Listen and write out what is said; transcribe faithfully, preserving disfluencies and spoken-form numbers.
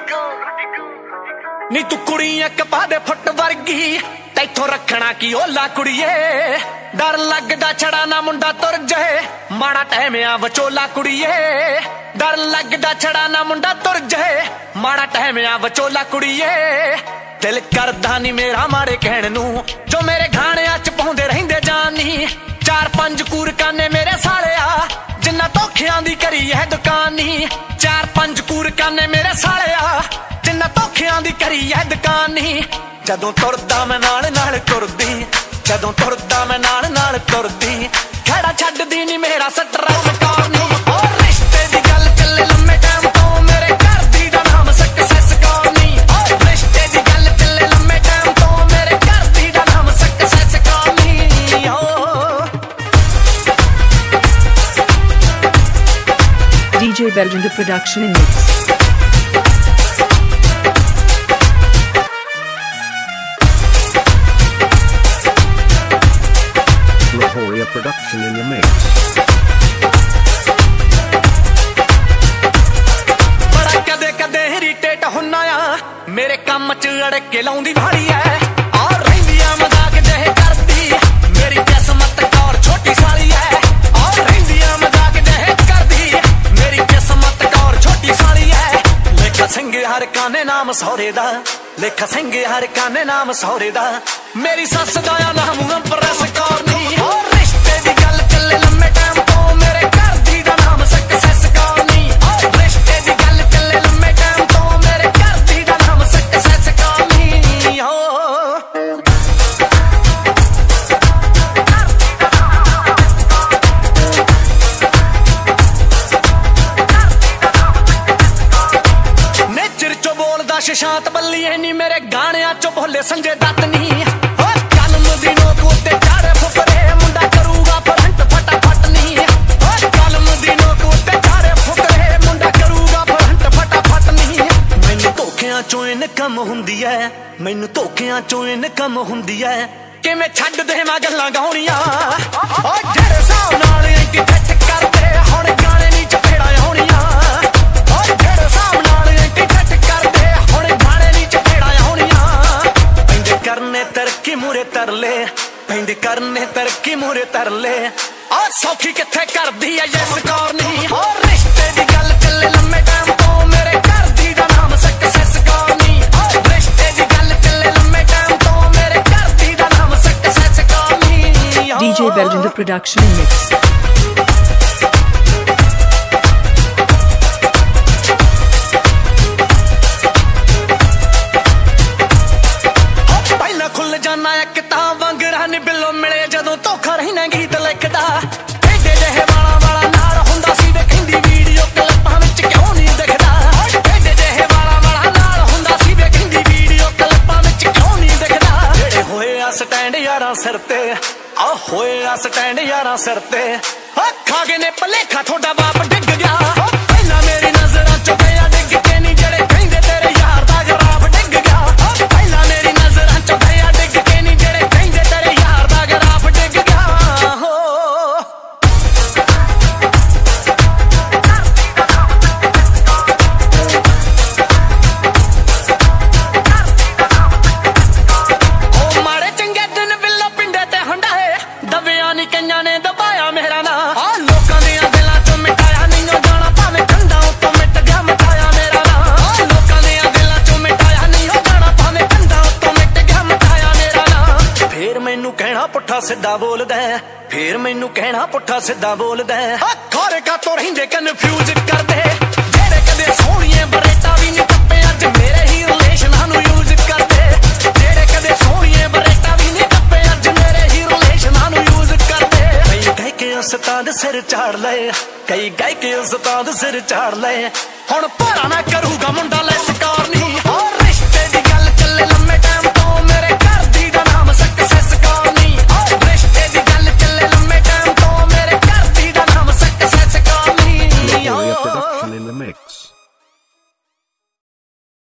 नी तू कुड़ी एक पादे फुट वर्गी तैथों रखना की ओला कुड़िए डर लगदा छड़ा ना मुंडा तुर जाए माड़ा टाइम आ वचोला कुड़िए डर लगदा छड़ा ना मुंडा तुर जाए माड़ा टाइम आ वचोला कुड़िए दिल करदा नी मेरा मारे कहण नू जो मेरे गाने च पाउंदे रहिंदे जानी चार पंज कूर काने मेरे साले आ जिन्ना धोखियां दी करी है दुकानी चार पंज कूर काने मेरे साले आ जिन्ना धोखियां दी करी है दुकानी जदों तुरदा मैं नाल नाल तुरदी जदों तुरदा मैं नाल नाल तुरदी खड़ा छड्डदी नी मेरा सटरा सकारनी और रिश्ते दी गल चले लम्मे टाइम तो मेरे घर दी दा नाम सक्सेस करनी और रिश्ते दी गल चले लम्मे टाइम तो मेरे घर दी दा नाम सक्सेस करनी D J Belgian production and mix. Lahoria production in the mix. बड़ा कदे कदे इरिटेट हुन्ना आ मेरे काम च अड़ के लाउंदी भाड़ी है और रहिंदियां मजाक जहे करदी मेरी किस्मत कौर छोटी साली है और रहिंदियां मजाक जहे करदी मेरी किस्मत कौर छोटी साली है लेखा सिंह हर काने नाम सौरे दा लेखा सिंह हर काने नाम सौरे दा मेरी सस दा नाम प्रेस करनी और रिश्ते दी गल चले लम्मे टाइम तो मेरे घर दी दा नाम सक्सेस करनी और रिश्ते दी गल चले लम्मे टाइम तो मेरे घर दी दा नाम सक्सेस करनी हो नेचर चो बोलदा शशांत बल्ली नी मेरे गाने चो बोले संजय दत्त नी कलम दी नोक उत्ते चाड़े फुकरे मुंडा करूगा फरंट फटाफट नी कलम दी नोक उत्ते चाड़े फुकरे मुंडा करूगा फरंट फटाफट नी मैनू धोखियां चों इनकम हुंदी है मैनू धोखियां चों इनकम हुंदी है कि मैं छड्ड देवां गल्लां गाउणियां ओ जेड़े साहब नाल एंटी टच करदे हुण गाने नी चपेड़ा आउणियां ओ जेड़े साहब नाल एंटी टच करदे हुण गाने नी चपेड़ा आउणियां पैंदे करने तरक्की मूरे तरले पैंदे करने तरक्की मूरे तरले आ सौखी किथे करदी है यस करनी और रिश्ते दी गल चले लम्मे टाइम तो मेरे घर दी दा नाम सक्सेस करनी और रिश्ते दी गल चले लम्मे टाइम तो मेरे घर दी दा नाम सक्सेस करनी D J Belgian production and mix. खुल जाना एक तां वांगरा नी बिल्लो मिले जदों धोखा रहीना गीत लिखदा टेडे जहे वाला वाला नाल हुंदा सी वे कहंदी वीडियो क्लिपां विच क्यों नहीं दिखदा टेडे जहे वाला वाला नाल हुंदा सी वे कहंदी वीडियो क्लिपां विच क्यों नहीं दिखदा जेड़े होए आ स्टैंड यारां सिर ते आ होए आ स्टैंड यारां सिर ते आ खा गए ने भलेखा थोड़ा बाप डिग गया पहला मेरी नजरां चों गया डिग के नी जेड़े कहंदे तेरे यार दा गराफ डिग गया पहला मेरी नजरां चों गया पुट्ठा सीधा बोलदा फिर मैनू कहना पुट्ठा सीधा बोलदा खारे का तो रहिंदे कन्फ्यूज करदे जेड़े कदे सोहणिए बरेटा भी नहीं टप्पे अज मेरे ही रिलेशन नू यूज करदे जेड़े कदे सोहणिए बरेटा भी नहीं टप्पे अज मेरे ही रिलेशन नू यूज करदे कई कह के उस्ताद सिर चाड़ ले कई कह के उस्ताद सिर चाड़ ले हुण भारा ना करूगा मुंडा लैस